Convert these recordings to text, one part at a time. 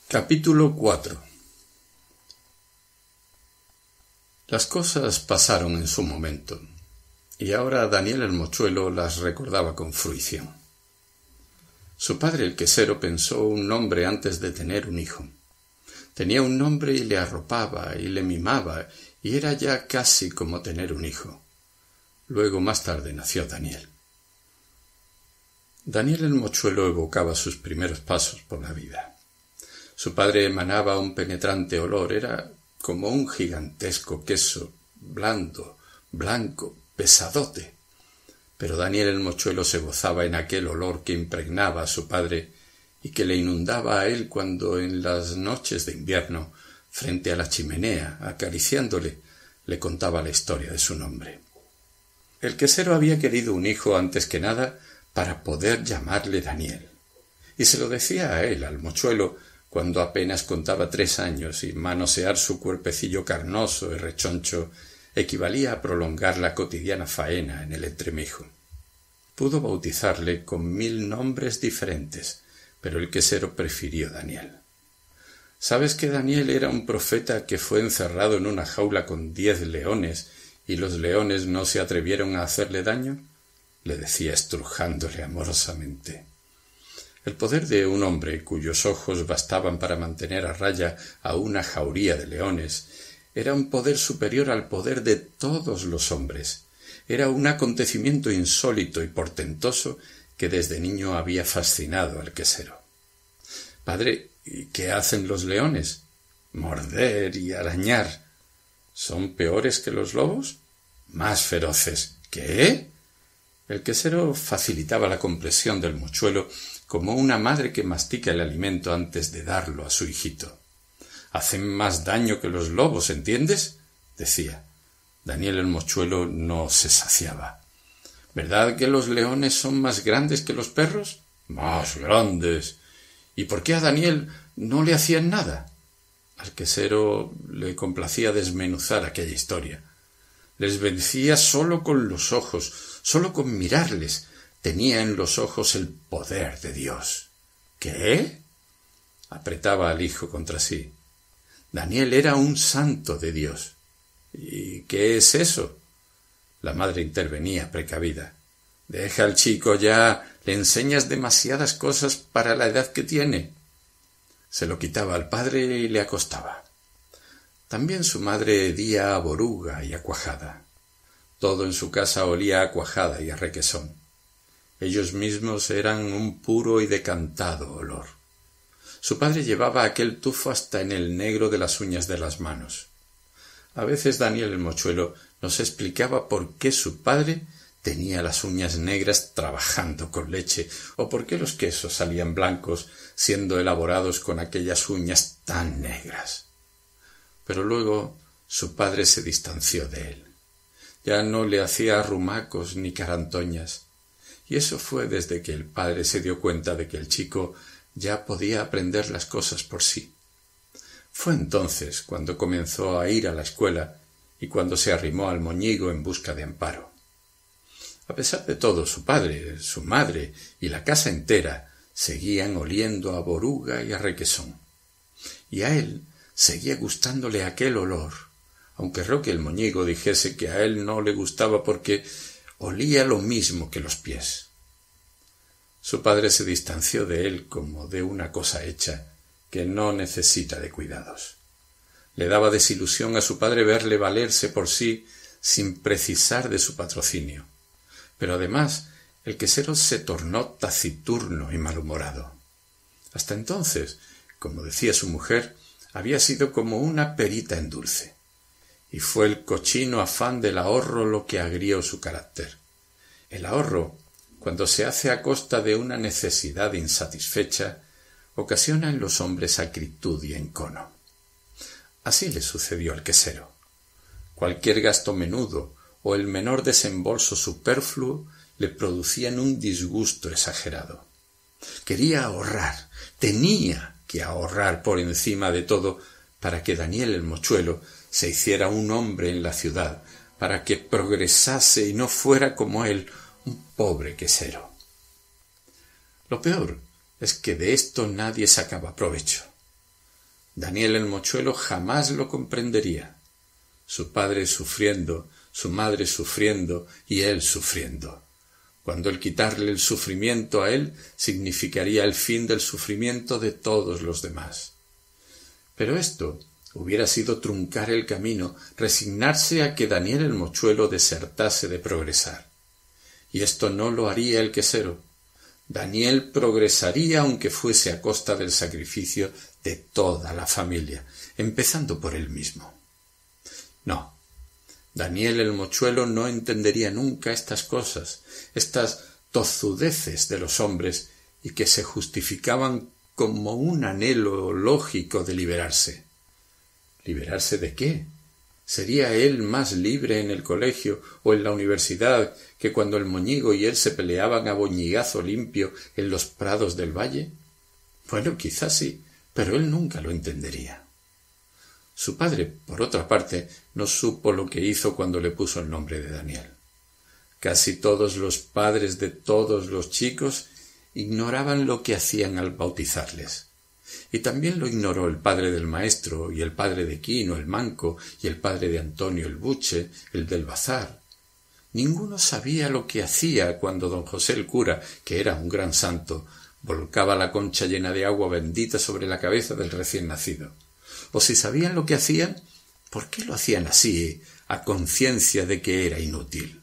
Capítulo 4. Las cosas pasaron en su momento, y ahora Daniel el mochuelo las recordaba con fruición. Su padre el quesero pensó un nombre antes de tener un hijo. Tenía un nombre y le arropaba y le mimaba, y era ya casi como tener un hijo. Luego, más tarde, nació Daniel. Daniel el mochuelo evocaba sus primeros pasos por la vida. Su padre emanaba un penetrante olor, era como un gigantesco queso, blando, blanco, pesadote. Pero Daniel el mochuelo se gozaba en aquel olor que impregnaba a su padre y que le inundaba a él cuando en las noches de invierno, frente a la chimenea, acariciándole, le contaba la historia de su nombre. El quesero había querido un hijo antes que nada para poder llamarle Daniel, y se lo decía a él, al mochuelo, cuando apenas contaba 3 años y manosear su cuerpecillo carnoso y rechoncho equivalía a prolongar la cotidiana faena en el entremijo. Pudo bautizarle con 1000 nombres diferentes, pero el quesero prefirió Daniel. ¿Sabes que Daniel era un profeta que fue encerrado en una jaula con 10 leones y los leones no se atrevieron a hacerle daño? Le decía estrujándole amorosamente. El poder de un hombre cuyos ojos bastaban para mantener a raya a una jauría de leones era un poder superior al poder de todos los hombres. Era un acontecimiento insólito y portentoso que desde niño había fascinado al quesero. «Padre, ¿y qué hacen los leones?» «Morder y arañar». «¿Son peores que los lobos?» «Más feroces». «¿Qué?» El quesero facilitaba la comprensión del mochuelo como una madre que mastica el alimento antes de darlo a su hijito. «Hacen más daño que los lobos, ¿entiendes?», decía. Daniel el mochuelo no se saciaba. «¿Verdad que los leones son más grandes que los perros?» «Más grandes». «¿Y por qué a Daniel no le hacían nada?» Al quesero le complacía desmenuzar aquella historia. Les vencía solo con los ojos, solo con mirarles. Tenía en los ojos el poder de Dios. ¿Qué? Apretaba al hijo contra sí. Daniel era un santo de Dios. ¿Y qué es eso? La madre intervenía precavida. Deja al chico ya, le enseñas demasiadas cosas para la edad que tiene. Se lo quitaba al padre y le acostaba. También su madre hedía a boruga y a cuajada. Todo en su casa olía a cuajada y a requesón. Ellos mismos eran un puro y decantado olor. Su padre llevaba aquel tufo hasta en el negro de las uñas de las manos. A veces Daniel el mochuelo nos explicaba por qué su padre tenía las uñas negras trabajando con leche, o por qué los quesos salían blancos siendo elaborados con aquellas uñas tan negras. Pero luego su padre se distanció de él. Ya no le hacía arrumacos ni carantoñas. Y eso fue desde que el padre se dio cuenta de que el chico ya podía aprender las cosas por sí. Fue entonces cuando comenzó a ir a la escuela y cuando se arrimó al moñigo en busca de amparo. A pesar de todo, su padre, su madre y la casa entera seguían oliendo a boruga y a requesón. Y a él seguía gustándole aquel olor, aunque Roque el moñigo dijese que a él no le gustaba porque olía lo mismo que los pies. Su padre se distanció de él como de una cosa hecha que no necesita de cuidados. Le daba desilusión a su padre verle valerse por sí sin precisar de su patrocinio. Pero además el quesero se tornó taciturno y malhumorado. Hasta entonces, como decía su mujer, había sido como una perita en dulce. Y fue el cochino afán del ahorro lo que agrió su carácter. El ahorro, cuando se hace a costa de una necesidad insatisfecha, ocasiona en los hombres acritud y encono. Así le sucedió al quesero. Cualquier gasto menudo o el menor desembolso superfluo le producían un disgusto exagerado. Quería ahorrar, tenía que ahorrar por encima de todo para que Daniel el mochuelo se hiciera un hombre en la ciudad, para que progresase y no fuera como él, un pobre quesero. Lo peor es que de esto nadie sacaba provecho. Daniel el mochuelo jamás lo comprendería. Su padre sufriendo, su madre sufriendo y él sufriendo, cuando el quitarle el sufrimiento a él significaría el fin del sufrimiento de todos los demás. Pero esto hubiera sido truncar el camino, resignarse a que Daniel el mochuelo desertase de progresar. Y esto no lo haría el quesero. Daniel progresaría aunque fuese a costa del sacrificio de toda la familia, empezando por él mismo. No, Daniel el mochuelo no entendería nunca estas cosas, estas tozudeces de los hombres y que se justificaban como un anhelo lógico de liberarse. ¿Liberarse de qué? ¿Sería él más libre en el colegio o en la universidad que cuando el moñigo y él se peleaban a boñigazo limpio en los prados del valle? Bueno, quizás sí, pero él nunca lo entendería. Su padre, por otra parte, no supo lo que hizo cuando le puso el nombre de Daniel. Casi todos los padres de todos los chicos ignoraban lo que hacían al bautizarles. Y también lo ignoró el padre del maestro, y el padre de Quino el manco, y el padre de Antonio el buche, el del bazar. Ninguno sabía lo que hacía cuando don José el cura, que era un gran santo, volcaba la concha llena de agua bendita sobre la cabeza del recién nacido. O si sabían lo que hacían, ¿por qué lo hacían así, a conciencia de que era inútil?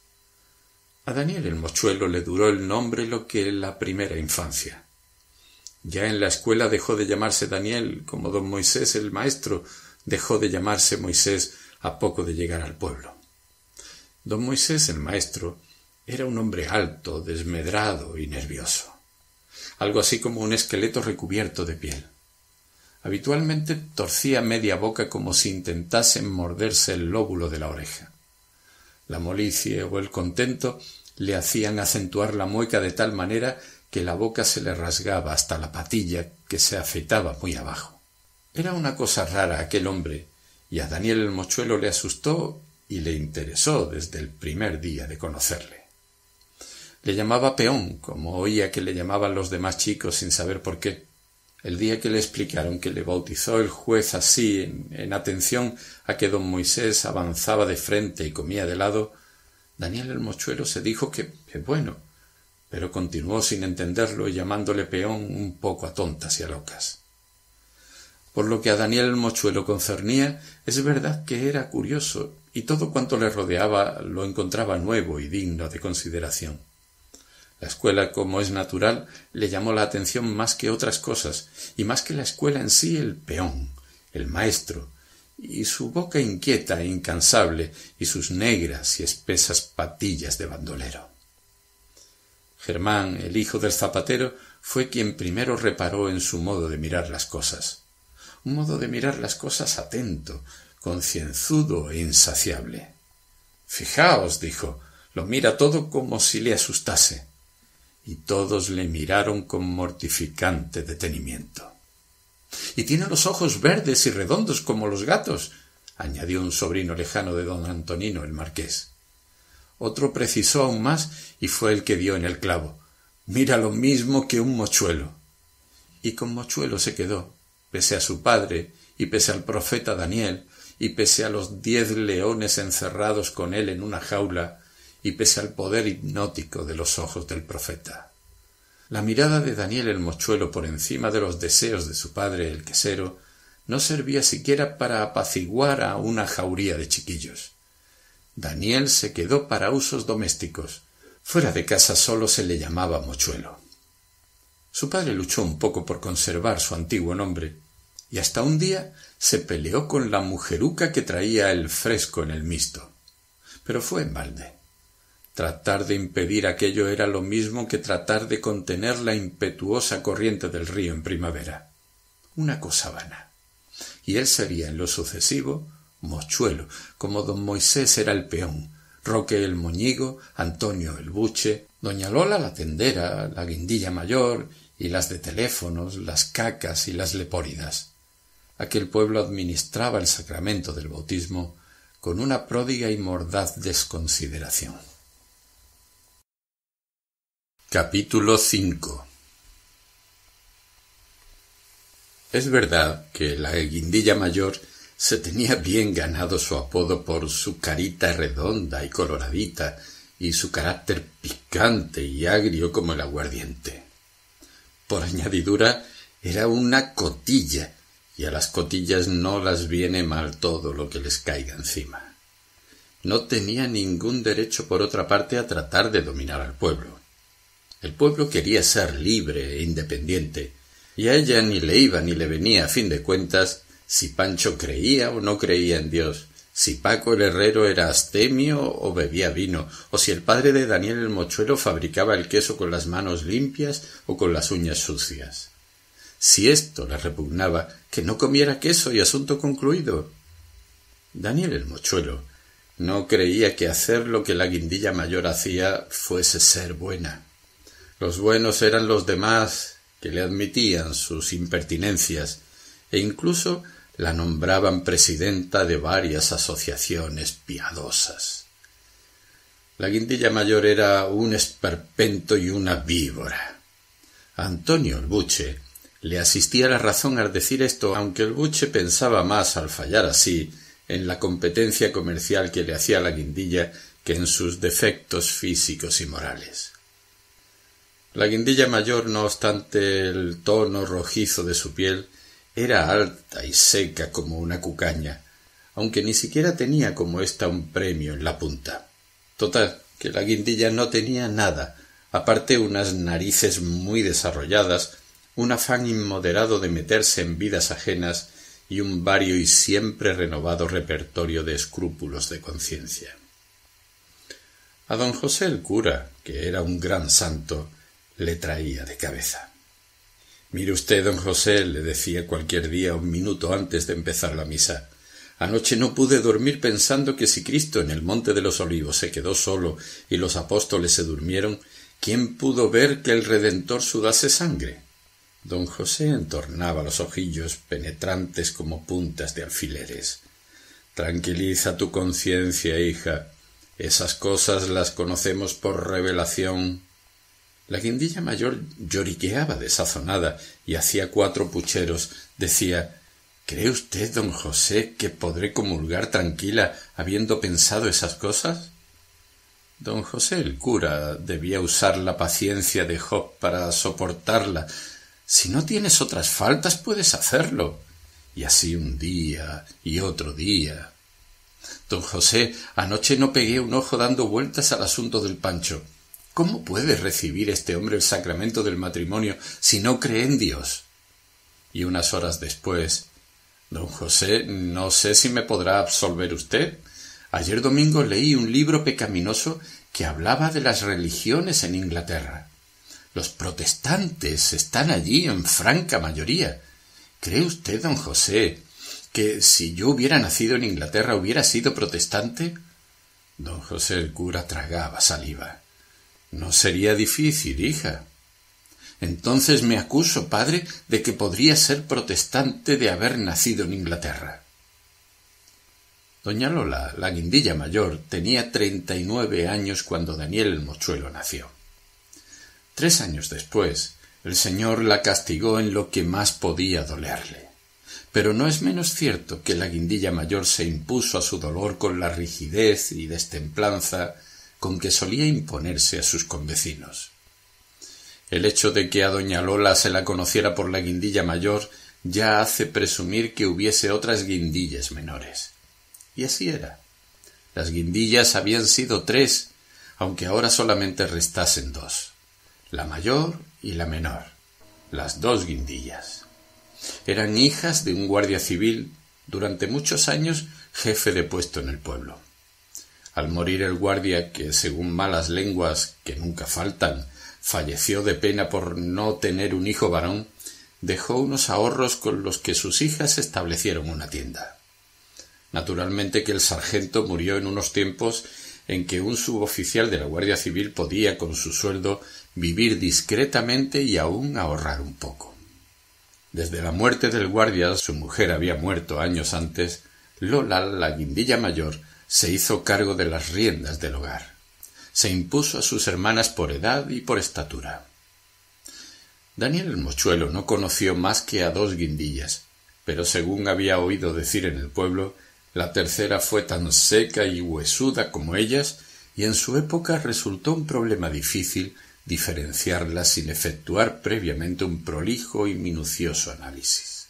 A Daniel el mochuelo le duró el nombre lo que en la primera infancia. Ya en la escuela dejó de llamarse Daniel, como don Moisés el maestro dejó de llamarse Moisés a poco de llegar al pueblo. Don Moisés el maestro era un hombre alto, desmedrado y nervioso, algo así como un esqueleto recubierto de piel. Habitualmente torcía media boca como si intentase morderse el lóbulo de la oreja. La molicie o el contento le hacían acentuar la mueca de tal manera que la boca se le rasgaba hasta la patilla que se afeitaba muy abajo. Era una cosa rara aquel hombre, y a Daniel el mochuelo le asustó y le interesó desde el primer día de conocerle. Le llamaba peón, como oía que le llamaban los demás chicos sin saber por qué. El día que le explicaron que le bautizó el juez así, en atención a que don Moisés avanzaba de frente y comía de lado, Daniel el mochuelo se dijo que bueno, pero continuó sin entenderlo y llamándole peón un poco a tontas y a locas. Por lo que a Daniel el mochuelo concernía, es verdad que era curioso y todo cuanto le rodeaba lo encontraba nuevo y digno de consideración. La escuela, como es natural, le llamó la atención más que otras cosas, y más que la escuela en sí el peón, el maestro, y su boca inquieta e incansable, y sus negras y espesas patillas de bandolero. Germán, el hijo del zapatero, fue quien primero reparó en su modo de mirar las cosas. Un modo de mirar las cosas atento, concienzudo e insaciable. «Fijaos», dijo, «lo mira todo como si le asustase». Y todos le miraron con mortificante detenimiento. «Y tiene los ojos verdes y redondos como los gatos», añadió un sobrino lejano de don Antonino, el marqués. Otro precisó aún más y fue el que dio en el clavo. «Mira lo mismo que un mochuelo». Y con mochuelo se quedó, pese a su padre, y pese al profeta Daniel, y pese a los 10 leones encerrados con él en una jaula, y pese al poder hipnótico de los ojos del profeta. La mirada de Daniel el mochuelo por encima de los deseos de su padre el quesero no servía siquiera para apaciguar a una jauría de chiquillos. Daniel se quedó para usos domésticos. Fuera de casa solo se le llamaba mochuelo. Su padre luchó un poco por conservar su antiguo nombre, y hasta un día se peleó con la mujeruca que traía el fresco en el misto. Pero fue en balde. Tratar de impedir aquello era lo mismo que tratar de contener la impetuosa corriente del río en primavera. Una cosa vana. Y él sería en lo sucesivo mochuelo, como don Moisés era el peón, Roque el moñigo, Antonio el buche, doña Lola la tendera, la guindilla mayor y las de teléfonos, las cacas y las lepóridas. Aquel pueblo administraba el sacramento del bautismo con una pródiga y mordaz desconsideración. Capítulo 5. Es verdad que la Guindilla Mayor se tenía bien ganado su apodo por su carita redonda y coloradita y su carácter picante y agrio como el aguardiente. Por añadidura, era una cotilla, y a las cotillas no las viene mal todo lo que les caiga encima. No tenía ningún derecho, por otra parte, a tratar de dominar al pueblo. El pueblo quería ser libre e independiente, y a ella ni le iba ni le venía, a fin de cuentas, si Pancho creía o no creía en Dios, si Paco el herrero era astemio o bebía vino, o si el padre de Daniel el mochuelo fabricaba el queso con las manos limpias o con las uñas sucias. Si esto le repugnaba, que no comiera queso y asunto concluido. Daniel el mochuelo no creía que hacer lo que la Guindilla Mayor hacía fuese ser buena. Los buenos eran los demás, que le admitían sus impertinencias, e incluso la nombraban presidenta de varias asociaciones piadosas. La Guindilla Mayor era un esperpento y una víbora. A Antonio el Buche le asistía la razón al decir esto, aunque el Buche pensaba más al fallar así en la competencia comercial que le hacía la Guindilla que en sus defectos físicos y morales. La Guindilla Mayor, no obstante el tono rojizo de su piel, era alta y seca como una cucaña, aunque ni siquiera tenía como ésta un premio en la punta. Total, que la Guindilla no tenía nada, aparte unas narices muy desarrolladas, un afán inmoderado de meterse en vidas ajenas y un vario y siempre renovado repertorio de escrúpulos de conciencia. A don José el cura, que era un gran santo, le traía de cabeza. «Mire usted, don José», le decía cualquier día un minuto antes de empezar la misa, «anoche no pude dormir pensando que si Cristo en el Monte de los Olivos se quedó solo y los apóstoles se durmieron, ¿quién pudo ver que el Redentor sudase sangre?» Don José entornaba los ojillos penetrantes como puntas de alfileres. «Tranquiliza tu conciencia, hija. Esas cosas las conocemos por revelación». La Guindilla Mayor lloriqueaba desazonada y hacía 4 pucheros. Decía: «¿Cree usted, don José, que podré comulgar tranquila habiendo pensado esas cosas?» Don José el cura debía usar la paciencia de Job para soportarla. «Si no tienes otras faltas, puedes hacerlo». Y así un día y otro día. «Don José, anoche no pegué un ojo dando vueltas al asunto del Pancho. ¿Cómo puede recibir este hombre el sacramento del matrimonio si no cree en Dios?» Y unas horas después: «Don José, no sé si me podrá absolver usted. Ayer domingo leí un libro pecaminoso que hablaba de las religiones en Inglaterra. Los protestantes están allí en franca mayoría. ¿Cree usted, don José, que si yo hubiera nacido en Inglaterra hubiera sido protestante?» Don José el cura tragaba saliva. «No sería difícil, hija». «Entonces me acuso, padre, de que podría ser protestante de haber nacido en Inglaterra». Doña Lola, la Guindilla Mayor, tenía 39 años cuando Daniel el mochuelo nació. 3 años después, el Señor la castigó en lo que más podía dolerle. Pero no es menos cierto que la Guindilla Mayor se impuso a su dolor con la rigidez y destemplanza con que solía imponerse a sus convecinos. El hecho de que a doña Lola se la conociera por la Guindilla Mayor ya hace presumir que hubiese otras guindillas menores. Y así era. Las guindillas habían sido 3, aunque ahora solamente restasen 2, la mayor y la menor, las 2 guindillas. Eran hijas de un guardia civil, durante muchos años jefe de puesto en el pueblo. Al morir el guardia, que según malas lenguas, que nunca faltan, falleció de pena por no tener un hijo varón, dejó unos ahorros con los que sus hijas establecieron una tienda. Naturalmente que el sargento murió en unos tiempos en que un suboficial de la Guardia Civil podía, con su sueldo, vivir discretamente y aún ahorrar un poco. Desde la muerte del guardia, su mujer había muerto años antes, Lola, la Guindilla Mayor, se hizo cargo de las riendas del hogar. Se impuso a sus hermanas por edad y por estatura. Daniel el mochuelo no conoció más que a 2 guindillas, pero según había oído decir en el pueblo, la tercera fue tan seca y huesuda como ellas, y en su época resultó un problema difícil diferenciarlas sin efectuar previamente un prolijo y minucioso análisis.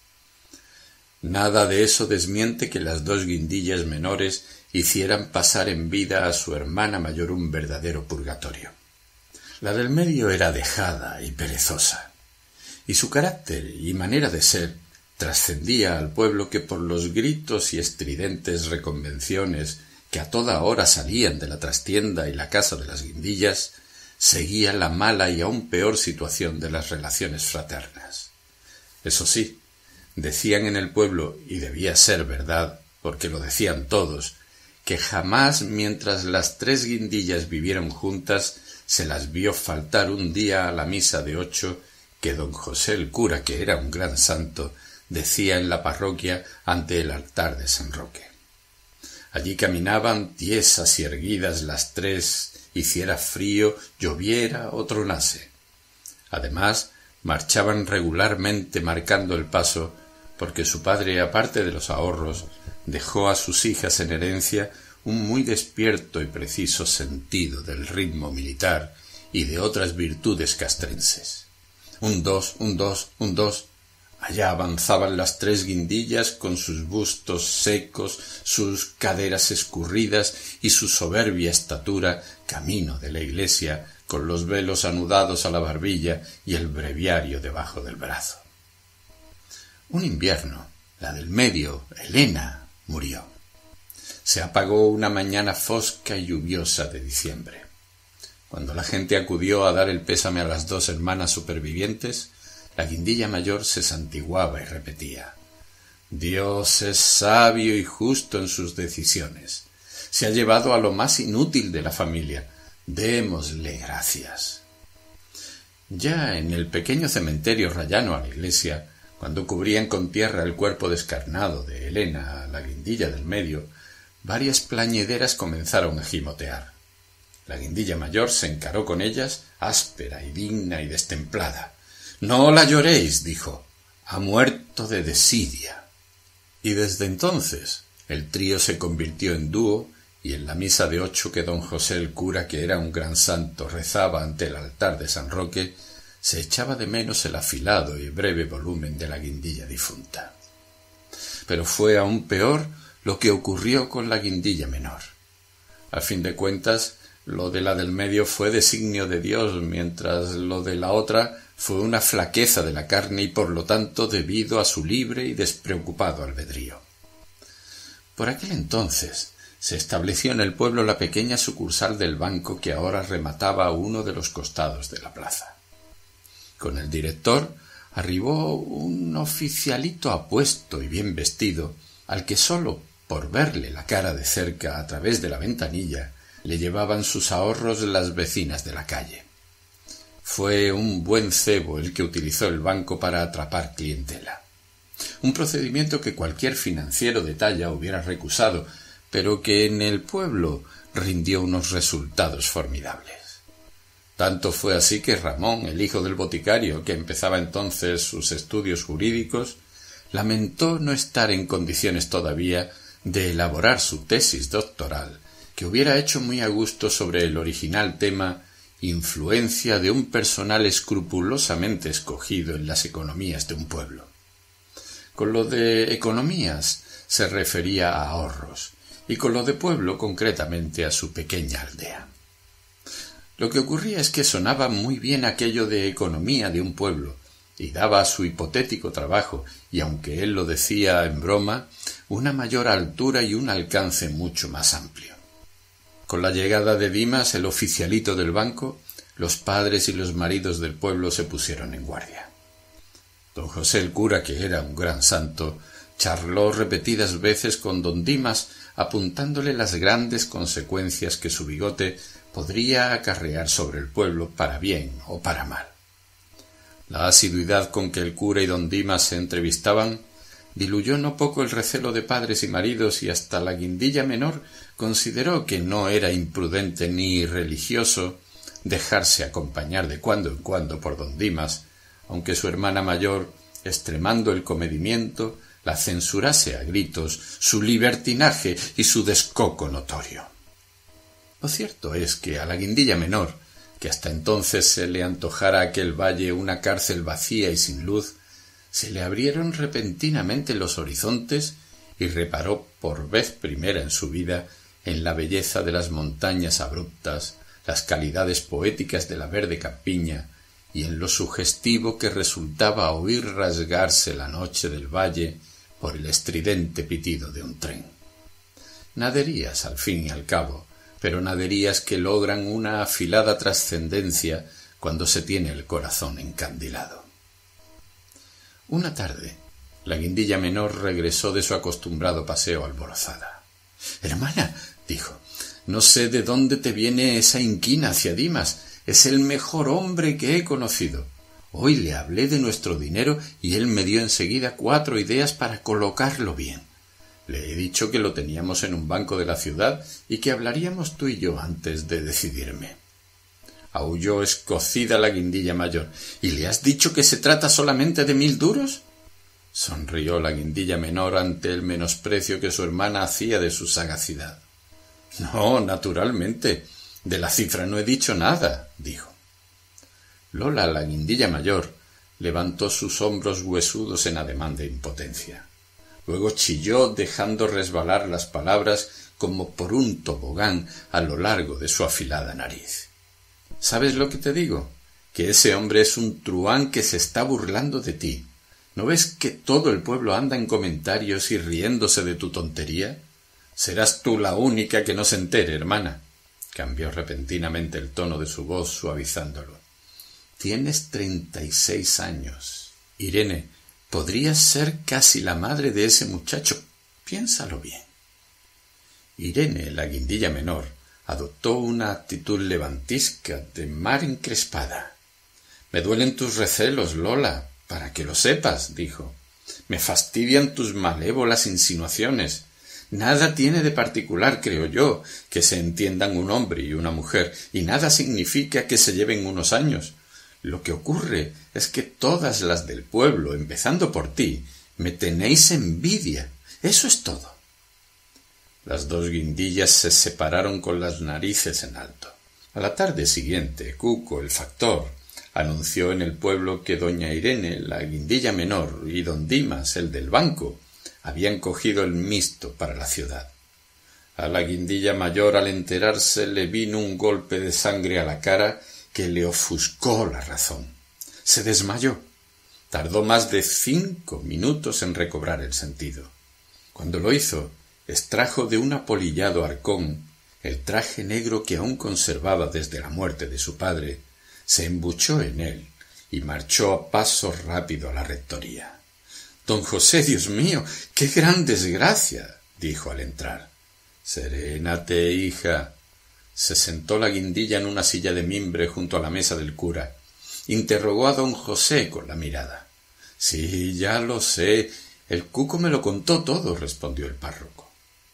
Nada de eso desmiente que las 2 guindillas menores hicieran pasar en vida a su hermana mayor un verdadero purgatorio. La del medio era dejada y perezosa, y su carácter y manera de ser trascendía al pueblo, que por los gritos y estridentes reconvenciones que a toda hora salían de la trastienda y la casa de las guindillas, seguía la mala y aún peor situación de las relaciones fraternas. Eso sí, decían en el pueblo, y debía ser verdad, porque lo decían todos, que jamás mientras las 3 guindillas vivieron juntas se las vio faltar un día a la misa de 8 que don José el cura, que era un gran santo, decía en la parroquia ante el altar de San Roque. Allí caminaban tiesas y erguidas las 3, hiciera frío, lloviera o tronase. Además, marchaban regularmente marcando el paso, porque su padre, aparte de los ahorros, dejó a sus hijas en herencia un muy despierto y preciso sentido del ritmo militar y de otras virtudes castrenses. Un 2, un 2, un 2. Allá avanzaban las 3 guindillas con sus bustos secos, sus caderas escurridas y su soberbia estatura, camino de la iglesia, con los velos anudados a la barbilla y el breviario debajo del brazo. Un invierno, la del medio, Elena, murió. Se apagó una mañana fosca y lluviosa de diciembre. Cuando la gente acudió a dar el pésame a las 2 hermanas supervivientes, la guindilla mayor se santiguaba y repetía: Dios es sabio y justo en sus decisiones. Se ha llevado a lo más inútil de la familia. Démosle gracias. Ya en el pequeño cementerio rayano a la iglesia, cuando cubrían con tierra el cuerpo descarnado de Elena, la guindilla del medio, varias plañideras comenzaron a gimotear. La guindilla mayor se encaró con ellas, áspera y digna y destemplada. «No la lloréis», dijo, «ha muerto de desidia». Y desde entonces el trío se convirtió en dúo, y en la misa de 8 que don José el cura, que era un gran santo, rezaba ante el altar de San Roque, se echaba de menos el afilado y breve volumen de la guindilla difunta. Pero fue aún peor lo que ocurrió con la guindilla menor. A fin de cuentas, lo de la del medio fue designio de Dios, mientras lo de la otra fue una flaqueza de la carne y por lo tanto debido a su libre y despreocupado albedrío. Por aquel entonces se estableció en el pueblo la pequeña sucursal del banco que ahora remataba uno de los costados de la plaza. Con el director arribó un oficialito apuesto y bien vestido, al que sólo por verle la cara de cerca a través de la ventanilla le llevaban sus ahorros las vecinas de la calle. Fue un buen cebo el que utilizó el banco para atrapar clientela. Un procedimiento que cualquier financiero de talla hubiera recusado, pero que en el pueblo rindió unos resultados formidables. Tanto fue así que Ramón, el hijo del boticario, que empezaba entonces sus estudios jurídicos, lamentó no estar en condiciones todavía de elaborar su tesis doctoral, que hubiera hecho muy a gusto sobre el original tema «Influencia de un personal escrupulosamente escogido en las economías de un pueblo». Con lo de economías se refería a ahorros, y con lo de pueblo concretamente a su pequeña aldea. Lo que ocurría es que sonaba muy bien aquello de economía de un pueblo, y daba a su hipotético trabajo, y aunque él lo decía en broma, una mayor altura y un alcance mucho más amplio. Con la llegada de Dimas, el oficialito del banco, los padres y los maridos del pueblo se pusieron en guardia. Don José el cura, que era un gran santo, charló repetidas veces con don Dimas, apuntándole las grandes consecuencias que su bigote podría acarrear sobre el pueblo para bien o para mal. La asiduidad con que el cura y don Dimas se entrevistaban diluyó no poco el recelo de padres y maridos, y hasta la guindilla menor consideró que no era imprudente ni religioso dejarse acompañar de cuando en cuando por don Dimas, aunque su hermana mayor, extremando el comedimiento, la censurase a gritos su libertinaje y su descoco notorio. Lo cierto es que a la Guindilla menor, que hasta entonces se le antojara aquel valle una cárcel vacía y sin luz, se le abrieron repentinamente los horizontes y reparó por vez primera en su vida en la belleza de las montañas abruptas, las calidades poéticas de la verde campiña y en lo sugestivo que resultaba oír rasgarse la noche del valle por el estridente pitido de un tren. Naderías, al fin y al cabo, pero naderías que logran una afilada trascendencia cuando se tiene el corazón encandilado. Una tarde, la Guindilla menor regresó de su acostumbrado paseo alborozada. «Hermana», dijo, «no sé de dónde te viene esa inquina hacia Dimas. Es el mejor hombre que he conocido. Hoy le hablé de nuestro dinero y él me dio enseguida 4 ideas para colocarlo bien. Le he dicho que lo teníamos en un banco de la ciudad y que hablaríamos tú y yo antes de decidirme». Aulló escocida la Guindilla mayor. «¿Y le has dicho que se trata solamente de 1000 duros?» Sonrió la Guindilla menor ante el menosprecio que su hermana hacía de su sagacidad. «No, naturalmente. De la cifra no he dicho nada», dijo. Lola, la Guindilla mayor, levantó sus hombros huesudos en ademán de impotencia. Luego chilló dejando resbalar las palabras como por un tobogán a lo largo de su afilada nariz. «¿Sabes lo que te digo? Que ese hombre es un truán que se está burlando de ti. ¿No ves que todo el pueblo anda en comentarios y riéndose de tu tontería? Serás tú la única que no se entere, hermana». Cambió repentinamente el tono de su voz, suavizándolo. «Tienes 36 años. Irene, podrías ser casi la madre de ese muchacho. Piénsalo bien». Irene, la Guindilla menor, adoptó una actitud levantisca de mar encrespada. «Me duelen tus recelos, Lola, para que lo sepas», dijo. «Me fastidian tus malévolas insinuaciones. Nada tiene de particular, creo yo, que se entiendan un hombre y una mujer, y nada significa que se lleven unos años. Lo que ocurre es que todas las del pueblo, empezando por ti, me tenéis envidia. Eso es todo». Las 2 guindillas se separaron con las narices en alto. A la tarde siguiente, Cuco, el factor, anunció en el pueblo que doña Irene, la Guindilla menor, y don Dimas, el del banco, habían cogido el misto para la ciudad. A la Guindilla mayor, al enterarse, le vino un golpe de sangre a la cara que le ofuscó la razón. Se desmayó. Tardó más de 5 minutos en recobrar el sentido. Cuando lo hizo, extrajo de un apolillado arcón el traje negro que aún conservaba desde la muerte de su padre, se embuchó en él y marchó a paso rápido a la rectoría. «Don José, Dios mío, qué gran desgracia», dijo al entrar. «Serénate, hija». Se sentó la Guindilla en una silla de mimbre junto a la mesa del cura. Interrogó a don José con la mirada. «Sí, ya lo sé. El Cuco me lo contó todo», respondió el párroco.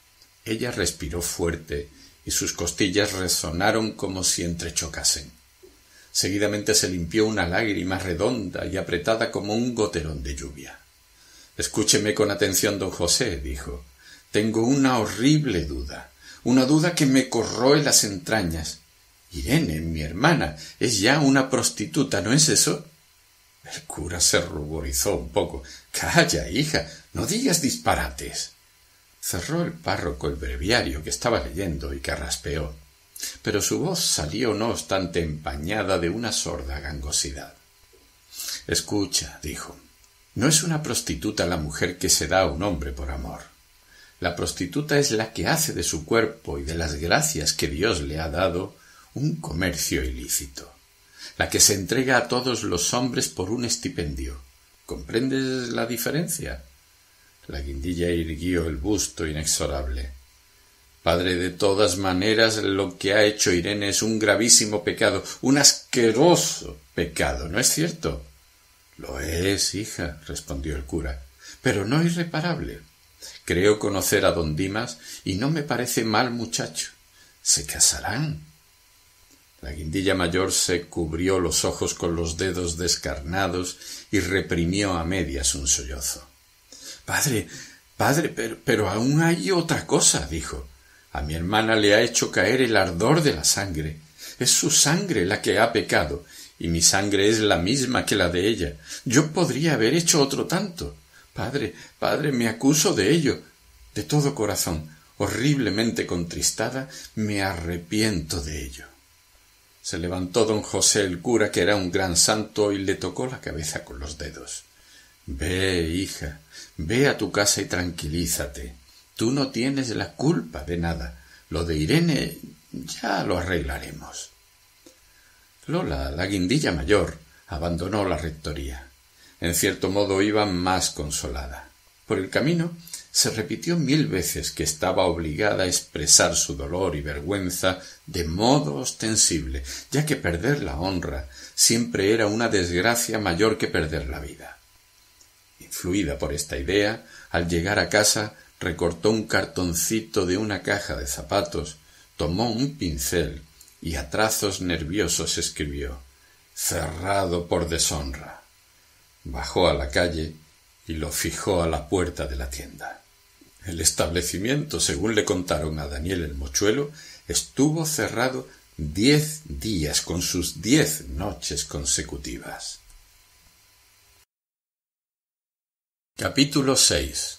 Ella respiró fuerte y sus costillas resonaron como si entrechocasen. Seguidamente se limpió una lágrima redonda y apretada como un goterón de lluvia. «Escúcheme con atención, don José», dijo. «Tengo una horrible duda, una duda que me corroe las entrañas. Irene, mi hermana, es ya una prostituta, ¿no es eso?» El cura se ruborizó un poco. «Calla, hija, no digas disparates». Cerró el párroco el breviario que estaba leyendo y carraspeó, pero su voz salió no obstante empañada de una sorda gangosidad. «Escucha», dijo, «no es una prostituta la mujer que se da a un hombre por amor. La prostituta es la que hace de su cuerpo y de las gracias que Dios le ha dado un comercio ilícito, la que se entrega a todos los hombres por un estipendio. ¿Comprendes la diferencia?» La Guindilla irguió el busto inexorable. «Padre, de todas maneras, lo que ha hecho Irene es un gravísimo pecado, un asqueroso pecado, ¿no es cierto?» «Lo es, hija», respondió el cura, «pero no irreparable. Creo conocer a don Dimas y no me parece mal muchacho. Se casarán». La Guindilla Mayor se cubrió los ojos con los dedos descarnados y reprimió a medias un sollozo. Padre, pero aún hay otra cosa, dijo. A mi hermana le ha hecho caer el ardor de la sangre. Es su sangre la que ha pecado, y mi sangre es la misma que la de ella. Yo podría haber hecho otro tanto. Padre, me acuso de ello. De todo corazón, horriblemente contristada, me arrepiento de ello. Se levantó don José el cura, que era un gran santo, y le tocó la cabeza con los dedos. Ve, hija, ve a tu casa y tranquilízate. Tú no tienes la culpa de nada. Lo de Irene ya lo arreglaremos. Lola, la Guindilla Mayor, abandonó la rectoría. En cierto modo iba más consolada. Por el camino se repitió 1000 veces que estaba obligada a expresar su dolor y vergüenza de modo ostensible, ya que perder la honra siempre era una desgracia mayor que perder la vida. Influida por esta idea, al llegar a casa recortó un cartoncito de una caja de zapatos, tomó un pincel y a trazos nerviosos escribió: «Cerrado por deshonra». Bajó a la calle y lo fijó a la puerta de la tienda. El establecimiento, según le contaron a Daniel el mochuelo, estuvo cerrado 10 días con sus 10 noches consecutivas. Capítulo 6.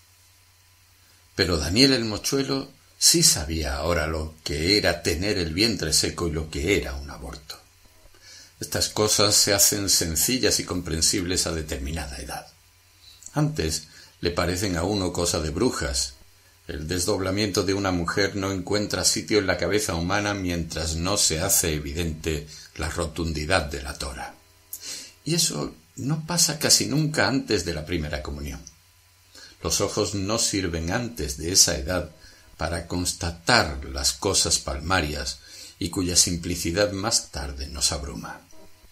Pero Daniel el mochuelo sí sabía ahora lo que era tener el vientre seco y lo que era un aborto. Estas cosas se hacen sencillas y comprensibles a determinada edad. Antes le parecen a uno cosa de brujas. El desdoblamiento de una mujer no encuentra sitio en la cabeza humana mientras no se hace evidente la rotundidad de la tora. Y eso no pasa casi nunca antes de la primera comunión. Los ojos no sirven antes de esa edad para constatar las cosas palmarias y cuya simplicidad más tarde nos abruma.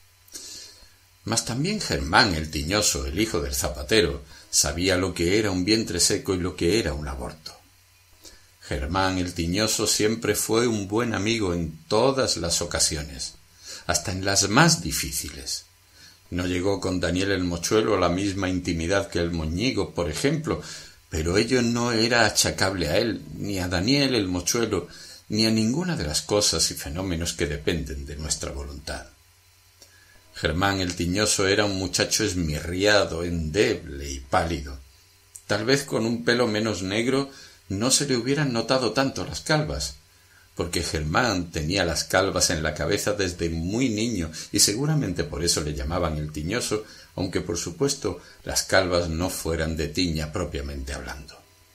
Mas también Germán el Tiñoso, el hijo del zapatero, sabía lo que era un vientre seco y lo que era un aborto. Germán el Tiñoso siempre fue un buen amigo en todas las ocasiones, hasta en las más difíciles. No llegó con Daniel el mochuelo a la misma intimidad que el moñigo, por ejemplo, pero ello no era achacable a él, ni a Daniel el mochuelo, ni a ninguna de las cosas y fenómenos que dependen de nuestra voluntad. Germán el Tiñoso era un muchacho esmirriado, endeble y pálido. Tal vez con un pelo menos negro no se le hubieran notado tanto las calvas, porque Germán tenía las calvas en la cabeza desde muy niño y seguramente por eso le llamaban el Tiñoso, aunque por supuesto las calvas no fueran de tiña propiamente hablando.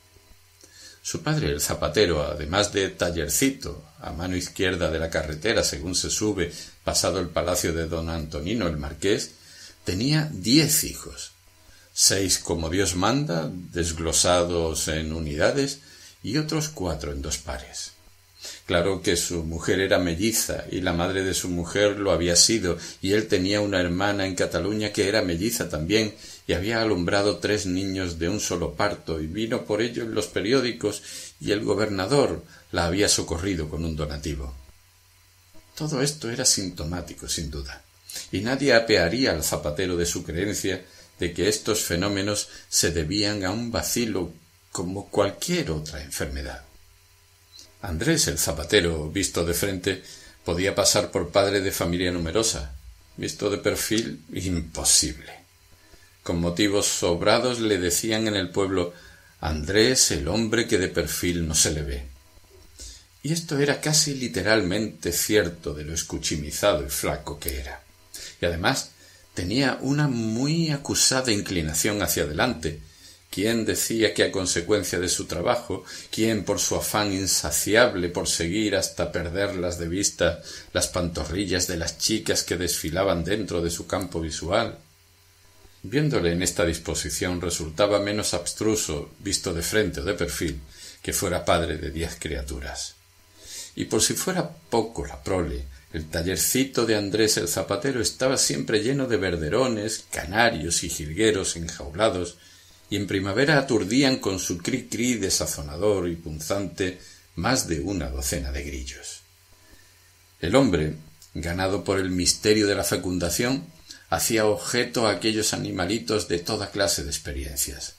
Su padre, el zapatero, además de tallercito, a mano izquierda de la carretera según se sube, pasado el palacio de don Antonino el marqués, tenía 10 hijos, 6 como Dios manda, desglosados en unidades, y otros 4 en 2 pares. Claro que su mujer era melliza, y la madre de su mujer lo había sido, y él tenía una hermana en Cataluña que era melliza también, y había alumbrado 3 niños de un solo parto, y vino por ello en los periódicos, y el gobernador la había socorrido con un donativo. Todo esto era sintomático, sin duda, y nadie apearía al zapatero de su creencia de que estos fenómenos se debían a un vacilo como cualquier otra enfermedad. Andrés el zapatero, visto de frente, podía pasar por padre de familia numerosa. Visto de perfil, imposible. Con motivos sobrados le decían en el pueblo: Andrés, el hombre que de perfil no se le ve. Y esto era casi literalmente cierto de lo escuchimizado y flaco que era. Y además tenía una muy acusada inclinación hacia adelante. Quién decía que a consecuencia de su trabajo, quién por su afán insaciable por seguir hasta perderlas de vista las pantorrillas de las chicas que desfilaban dentro de su campo visual. Viéndole en esta disposición resultaba menos abstruso, visto de frente o de perfil, que fuera padre de 10 criaturas. Y por si fuera poco la prole, el tallercito de Andrés el zapatero estaba siempre lleno de verderones, canarios y jilgueros enjaulados, y en primavera aturdían con su cri-cri desazonador y punzante más de una docena de grillos. El hombre, ganado por el misterio de la fecundación, hacía objeto a aquellos animalitos de toda clase de experiencias.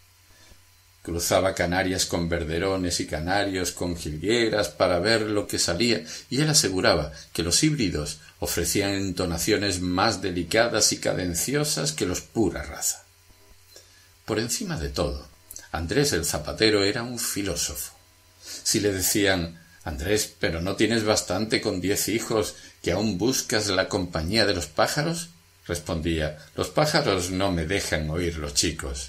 Cruzaba canarias con verderones y canarios con jilgueras para ver lo que salía, y él aseguraba que los híbridos ofrecían entonaciones más delicadas y cadenciosas que los pura raza. Por encima de todo, Andrés el zapatero era un filósofo. Si le decían: «Andrés, pero no tienes bastante con 10 hijos, que aún buscas la compañía de los pájaros», respondía: «Los pájaros no me dejan oír los chicos».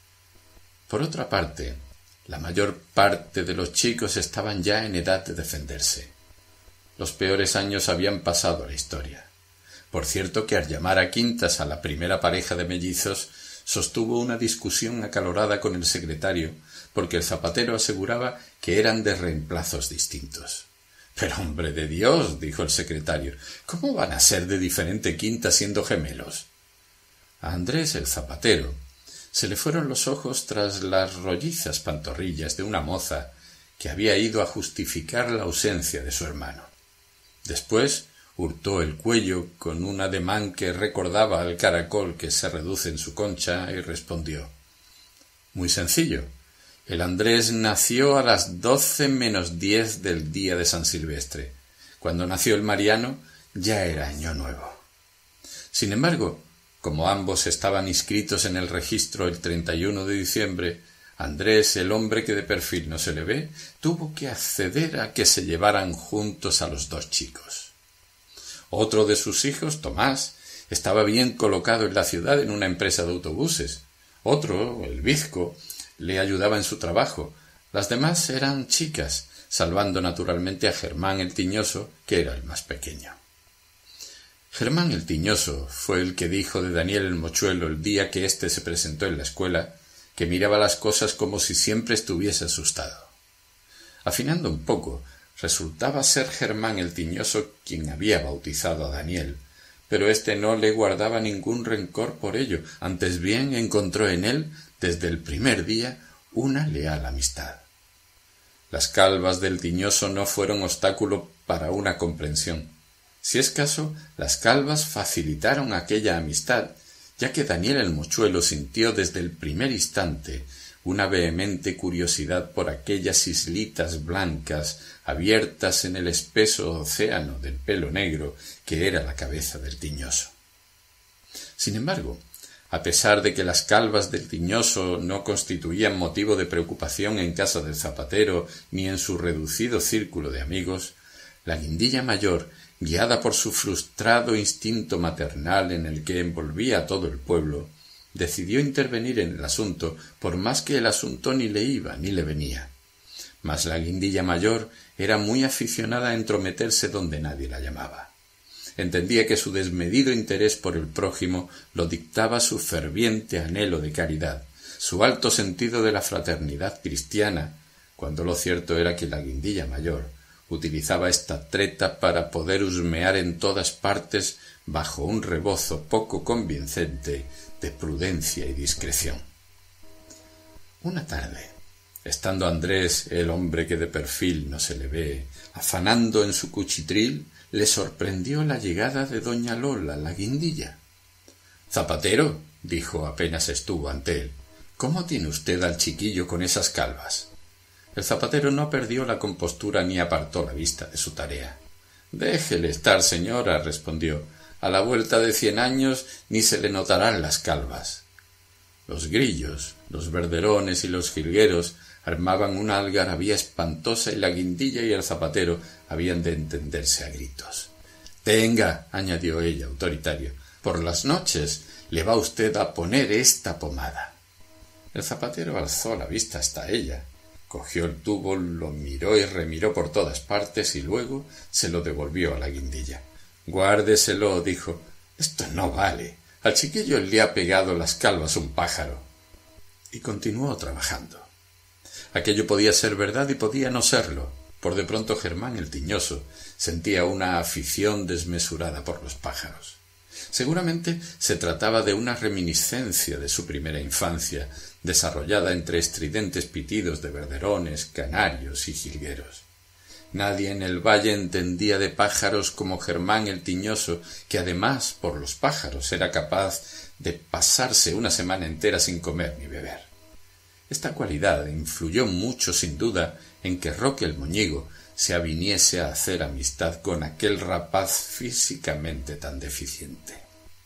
Por otra parte, la mayor parte de los chicos estaban ya en edad de defenderse. Los peores años habían pasado a la historia. Por cierto que al llamar a quintas a la primera pareja de mellizos, sostuvo una discusión acalorada con el secretario, porque el zapatero aseguraba que eran de reemplazos distintos. «Pero, hombre de Dios», dijo el secretario, «¿cómo van a ser de diferente quinta siendo gemelos?». A Andrés el zapatero se le fueron los ojos tras las rollizas pantorrillas de una moza que había ido a justificar la ausencia de su hermano. Después hurtó el cuello con un ademán que recordaba al caracol que se reduce en su concha y respondió: «Muy sencillo. El Andrés nació a las 12 menos 10 del día de San Silvestre. Cuando nació el Mariano ya era año nuevo». Sin embargo, como ambos estaban inscritos en el registro el 31 de diciembre, Andrés, el hombre que de perfil no se le ve, tuvo que acceder a que se llevaran juntos a los 2 chicos. Otro de sus hijos, Tomás, estaba bien colocado en la ciudad en una empresa de autobuses. Otro, el bizco, le ayudaba en su trabajo. Las demás eran chicas, salvando naturalmente a Germán el Tiñoso, que era el más pequeño. Germán el Tiñoso fue el que dijo de Daniel el Mochuelo el día que éste se presentó en la escuela, que miraba las cosas como si siempre estuviese asustado. Afinando un poco, resultaba ser Germán el Tiñoso quien había bautizado a Daniel, pero éste no le guardaba ningún rencor por ello, antes bien encontró en él, desde el primer día, una leal amistad. Las calvas del Tiñoso no fueron obstáculo para una comprensión. Si es caso, las calvas facilitaron aquella amistad, ya que Daniel el Mochuelo sintió desde el primer instante una vehemente curiosidad por aquellas islitas blancas abiertas en el espeso océano del pelo negro que era la cabeza del Tiñoso. Sin embargo, a pesar de que las calvas del Tiñoso no constituían motivo de preocupación en casa del zapatero ni en su reducido círculo de amigos, la Guindilla mayor, guiada por su frustrado instinto maternal en el que envolvía a todo el pueblo, decidió intervenir en el asunto, por más que el asunto ni le iba ni le venía. Mas la Guindilla mayor era muy aficionada a entrometerse donde nadie la llamaba. Entendía que su desmedido interés por el prójimo lo dictaba su ferviente anhelo de caridad, su alto sentido de la fraternidad cristiana, cuando lo cierto era que la Guindilla mayor utilizaba esta treta para poder husmear en todas partes bajo un rebozo poco convincente de prudencia y discreción. Una tarde, estando Andrés, el hombre que de perfil no se le ve, afanando en su cuchitril, le sorprendió la llegada de doña Lola, la Guindilla. «Zapatero», dijo apenas estuvo ante él, «¿cómo tiene usted al chiquillo con esas calvas?». El zapatero no perdió la compostura ni apartó la vista de su tarea. «Déjele estar, señora», respondió. «A la vuelta de 100 años ni se le notarán las calvas». Los grillos, los verderones y los jilgueros armaban una algarabía espantosa y la Guindilla y el zapatero habían de entenderse a gritos. «Tenga», añadió ella, autoritario, «por las noches le va usted a poner esta pomada». El zapatero alzó la vista hasta ella, cogió el tubo, lo miró y remiró por todas partes y luego se lo devolvió a la Guindilla. «Guárdeselo», dijo, «esto no vale. Al chiquillo le ha pegado las calvas un pájaro». Y continuó trabajando. Aquello podía ser verdad y podía no serlo. Por de pronto Germán el Tiñoso sentía una afición desmesurada por los pájaros. Seguramente se trataba de una reminiscencia de su primera infancia, desarrollada entre estridentes pitidos de verderones, canarios y jilgueros. Nadie en el valle entendía de pájaros como Germán el Tiñoso, que además, por los pájaros, era capaz de pasarse una semana entera sin comer ni beber. Esta cualidad influyó mucho, sin duda, en que Roque el Moñigo se aviniese a hacer amistad con aquel rapaz físicamente tan deficiente.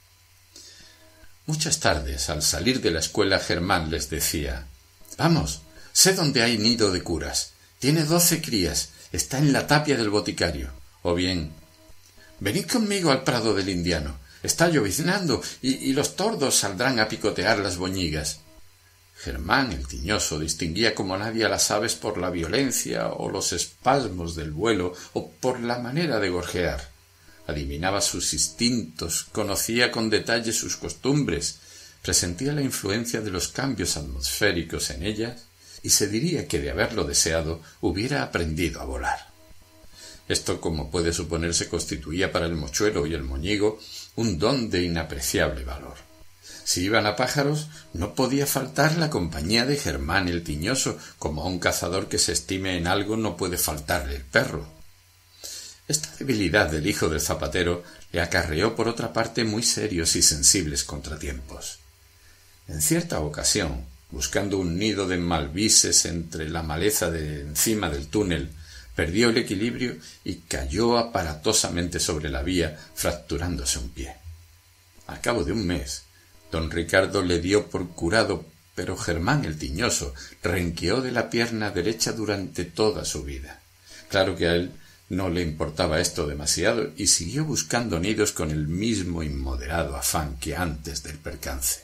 Muchas tardes, al salir de la escuela, Germán les decía: «Vamos, sé dónde hay nido de curas. Tiene 12 crías. Está en la tapia del boticario». O bien: «Venid conmigo al prado del indiano. Está lloviznando y los tordos saldrán a picotear las boñigas». Germán el Tiñoso distinguía como nadie a las aves por la violencia o los espasmos del vuelo o por la manera de gorjear. Adivinaba sus instintos, conocía con detalle sus costumbres, presentía la influencia de los cambios atmosféricos en ellas y se diría que de haberlo deseado hubiera aprendido a volar. Esto, como puede suponerse, constituía para el mochuelo y el moñigo un don de inapreciable valor. Si iban a pájaros, no podía faltar la compañía de Germán el Tiñoso, como a un cazador que se estime en algo no puede faltarle el perro. Esta debilidad del hijo del zapatero le acarreó por otra parte muy serios y sensibles contratiempos. En cierta ocasión, buscando un nido de malvises entre la maleza de encima del túnel, perdió el equilibrio y cayó aparatosamente sobre la vía, fracturándose un pie. Al cabo de un mes, don Ricardo le dio por curado, pero Germán el Tiñoso renqueó de la pierna derecha durante toda su vida. Claro que a él no le importaba esto demasiado y siguió buscando nidos con el mismo inmoderado afán que antes del percance.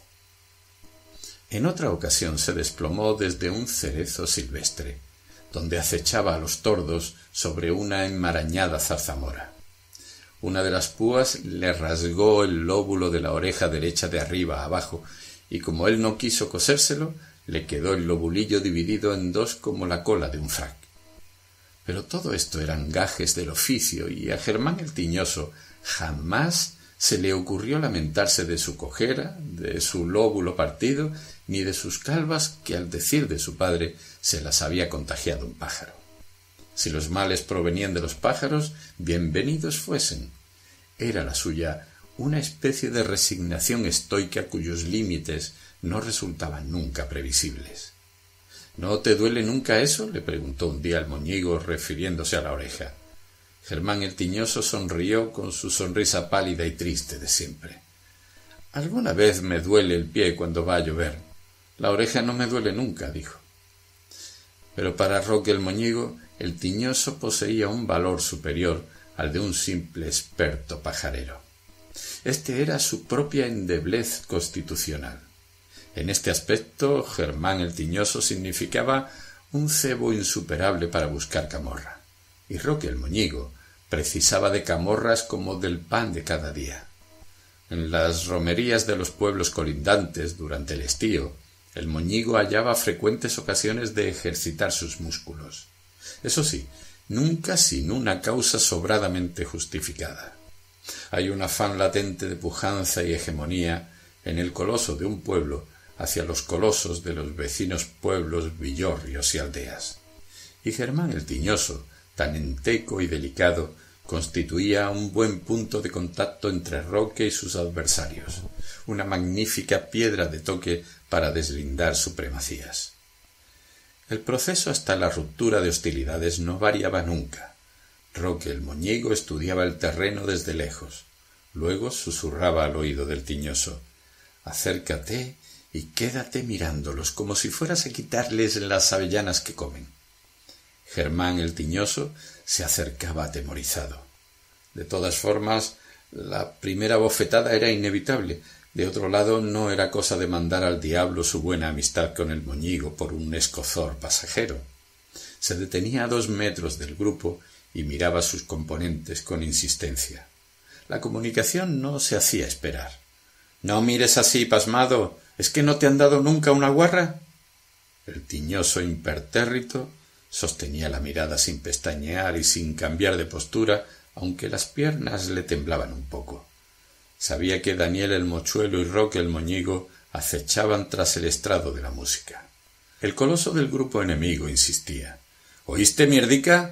En otra ocasión se desplomó desde un cerezo silvestre, donde acechaba a los tordos sobre una enmarañada zarzamora. Una de las púas le rasgó el lóbulo de la oreja derecha de arriba a abajo, y como él no quiso cosérselo, le quedó el lobulillo dividido en dos como la cola de un frac. Pero todo esto eran gajes del oficio, y a Germán el Tiñoso jamás se le ocurrió lamentarse de su cojera, de su lóbulo partido, ni de sus calvas que, al decir de su padre, se las había contagiado un pájaro. Si los males provenían de los pájaros, bienvenidos fuesen. Era la suya una especie de resignación estoica cuyos límites no resultaban nunca previsibles. —¿No te duele nunca eso? —le preguntó un día el moñigo, refiriéndose a la oreja. Germán el Tiñoso sonrió con su sonrisa pálida y triste de siempre. —Alguna vez me duele el pie cuando va a llover. La oreja no me duele nunca —dijo. Pero para Roque el moñigo, el Tiñoso poseía un valor superior al de un simple experto pajarero. Este era su propia endeblez constitucional. En este aspecto, Germán el Tiñoso significaba un cebo insuperable para buscar camorra, y Roque el moñigo precisaba de camorras como del pan de cada día. En las romerías de los pueblos colindantes, durante el estío, el moñigo hallaba frecuentes ocasiones de ejercitar sus músculos. Eso sí, nunca sin una causa sobradamente justificada. Hay un afán latente de pujanza y hegemonía en el coloso de un pueblo hacia los colosos de los vecinos pueblos, villorrios y aldeas. Y Germán el Tiñoso, tan enteco y delicado, constituía un buen punto de contacto entre Roque y sus adversarios, una magnífica piedra de toque para deslindar supremacías. El proceso hasta la ruptura de hostilidades no variaba nunca. Roque el moñigo estudiaba el terreno desde lejos. Luego susurraba al oído del Tiñoso: «Acércate y quédate mirándolos como si fueras a quitarles las avellanas que comen». Germán el Tiñoso se acercaba atemorizado. De todas formas, la primera bofetada era inevitable. De otro lado, no era cosa de mandar al diablo su buena amistad con el moñigo por un escozor pasajero. Se detenía a 2 metros del grupo y miraba sus componentes con insistencia. La comunicación no se hacía esperar. «No mires así, pasmado. ¿Es que no te han dado nunca una guarra?» El Tiñoso, impertérrito, sostenía la mirada sin pestañear y sin cambiar de postura, aunque las piernas le temblaban un poco. Sabía que Daniel el mochuelo y Roque el moñigo acechaban tras el estrado de la música. El coloso del grupo enemigo insistía: «¿Oíste, mierdica?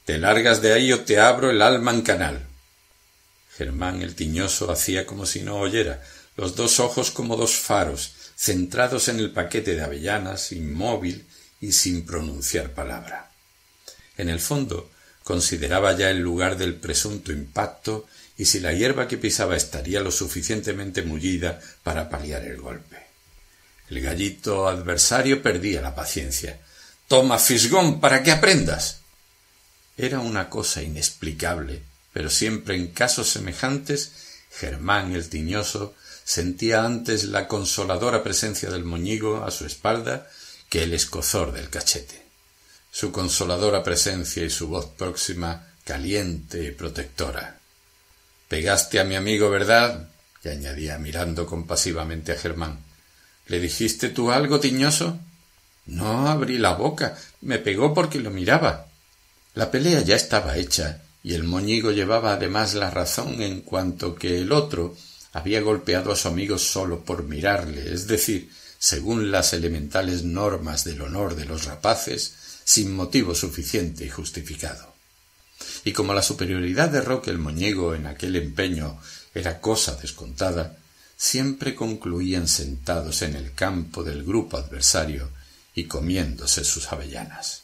Te largas de ahí o te abro el alma en canal. Germán el Tiñoso hacía como si no oyera, los dos ojos como dos faros, centrados en el paquete de avellanas, inmóvil y sin pronunciar palabra. En el fondo, consideraba ya el lugar del presunto impacto y si la hierba que pisaba estaría lo suficientemente mullida para paliar el golpe. El gallito adversario perdía la paciencia. «¡Toma, fisgón, para que aprendas!». Era una cosa inexplicable, pero siempre en casos semejantes, Germán el Tiñoso sentía antes la consoladora presencia del moñigo a su espalda que el escozor del cachete. Su consoladora presencia y su voz próxima, caliente y protectora. «Pegaste a mi amigo, ¿verdad?», le añadía mirando compasivamente a Germán. «¿Le dijiste tú algo, Tiñoso?». «No abrí la boca, me pegó porque lo miraba». La pelea ya estaba hecha, y el moñigo llevaba además la razón en cuanto que el otro había golpeado a su amigo solo por mirarle, es decir, según las elementales normas del honor de los rapaces, sin motivo suficiente y justificado. Y como la superioridad de Roque el moñigo en aquel empeño era cosa descontada, siempre concluían sentados en el campo del grupo adversario y comiéndose sus avellanas.